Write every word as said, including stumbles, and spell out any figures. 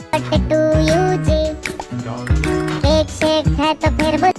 To you ji. Cake shake है तो फिर